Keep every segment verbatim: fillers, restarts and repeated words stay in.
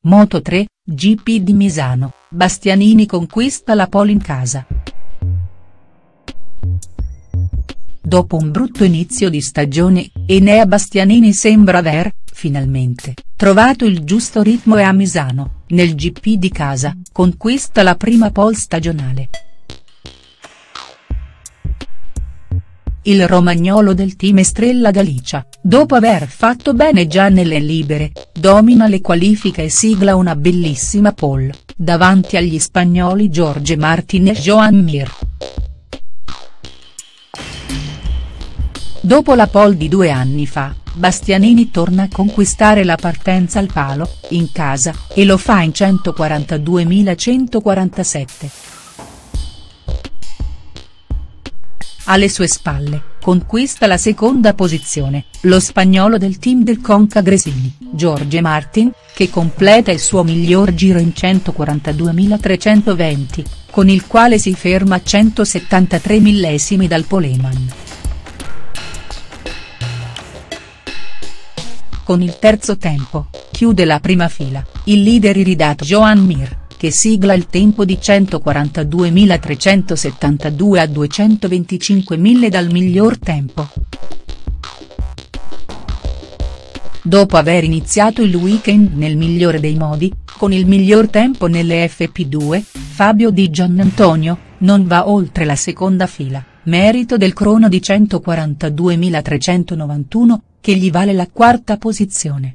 Moto tre, G P di Misano, Bastianini conquista la pole in casa. Dopo un brutto inizio di stagione, Enea Bastianini sembra aver, finalmente, trovato il giusto ritmo e a Misano, nel G P di casa, conquista la prima pole stagionale. Il romagnolo del team Estrella Galicia, dopo aver fatto bene già nelle libere, domina le qualifiche e sigla una bellissima pole, davanti agli spagnoli Jorge Martin e Joan Mir. Dopo la pole di due anni fa, Bastianini torna a conquistare la partenza al palo, in casa, e lo fa in centoquarantaduemilacentoquarantasette. Alle sue spalle, conquista la seconda posizione, lo spagnolo del team del Conca Gresini, Jorge Martin, che completa il suo miglior giro in centoquarantaduemilatrecentoventi, con il quale si ferma a centosettantatré millesimi dal poleman. Con il terzo tempo, chiude la prima fila, il leader iridato Joan Mir, che sigla il tempo di centoquarantaduemilatrecentosettantadue a duecentoventicinque mille dal miglior tempo. Dopo aver iniziato il weekend nel migliore dei modi, con il miglior tempo nelle F P due, Fabio Di Giannantonio, non va oltre la seconda fila, merito del crono di centoquarantaduemilatrecentonovantuno, che gli vale la quarta posizione.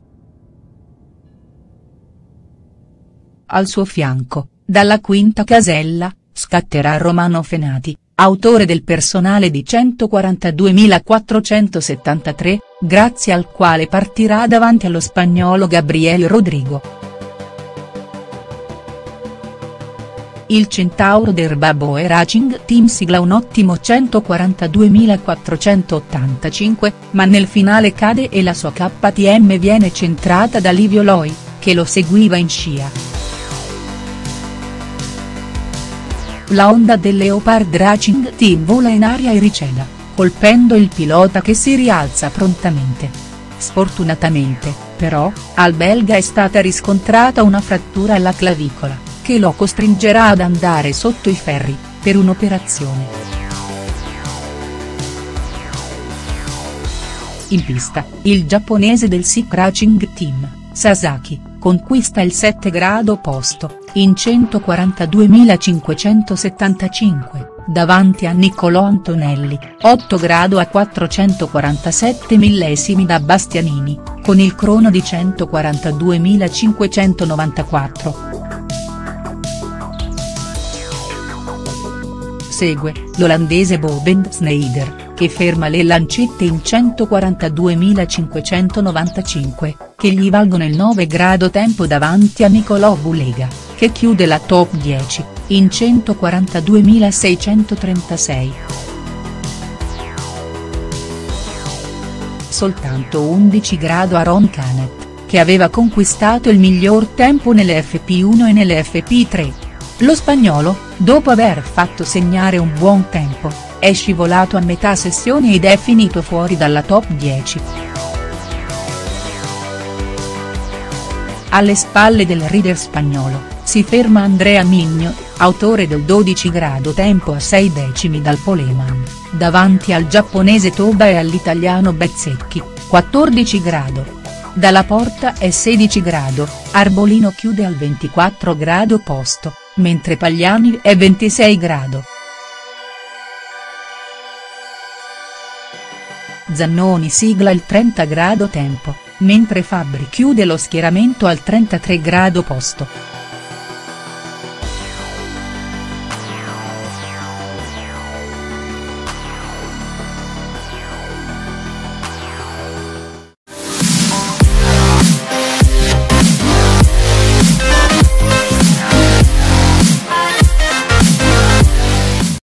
Al suo fianco, dalla quinta casella, scatterà Romano Fenati, autore del personale di centoquarantaduemilaquattrocentosettantatré, grazie al quale partirà davanti allo spagnolo Gabriel Rodrigo. Il Centauro del Baboe Racing Team sigla un ottimo centoquarantaduemilaquattrocentottantacinque, ma nel finale cade e la sua K T M viene centrata da Livio Loi, che lo seguiva in scia. La Honda del Leopard Racing Team vola in aria e ricela, colpendo il pilota che si rialza prontamente. Sfortunatamente, però, al belga è stata riscontrata una frattura alla clavicola, che lo costringerà ad andare sotto i ferri, per un'operazione. In pista, il giapponese del S I C Racing Team, Sasaki, conquista il sette grado posto, in centoquarantaduemilacinquecentosettantacinque, davanti a Niccolò Antonelli, otto grado a quattrocentoquarantasette millesimi da Bastianini, con il crono di centoquarantaduemilacinquecentonovantaquattro. Segue, l'olandese Boben Sneijder, che ferma le lancette in centoquarantaduemilacinquecentonovantacinque, che gli valgono il nove grado tempo davanti a Niccolò Bulega, che chiude la top dieci, in centoquarantaduemilaseicentotrentasei. Soltanto undici grado a Ron Canet, che aveva conquistato il miglior tempo nelle F P uno e nelle F P tre. Lo spagnolo, dopo aver fatto segnare un buon tempo, è scivolato a metà sessione ed è finito fuori dalla top dieci. Alle spalle del leader spagnolo, si ferma Andrea Migno, autore del dodici grado tempo a sei decimi dal poleman, davanti al giapponese Toba e all'italiano Bezzecchi, quattordici grado. Dalla porta è sedici grado, Arbolino chiude al ventiquattro grado posto, mentre Pagliani è ventisei grado. Zannoni sigla il trenta grado tempo, mentre Fabbri chiude lo schieramento al trentatré grado posto.